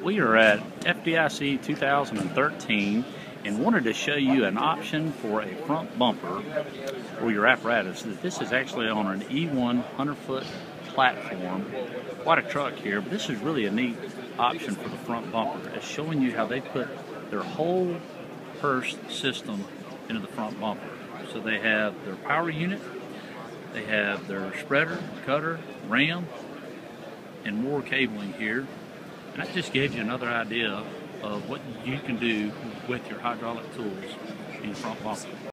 We are at FDIC 2013 and wanted to show you an option for a front bumper for your apparatus. This is actually on an E1 100-foot platform. Quite a truck here, but this is really a neat option for the front bumper. It's showing you how they put their whole Hurst system into the front bumper. So they have their power unit, they have their spreader, cutter, ram, and more cabling here. And that just gives you another idea of what you can do with your hydraulic tools in your front bumper.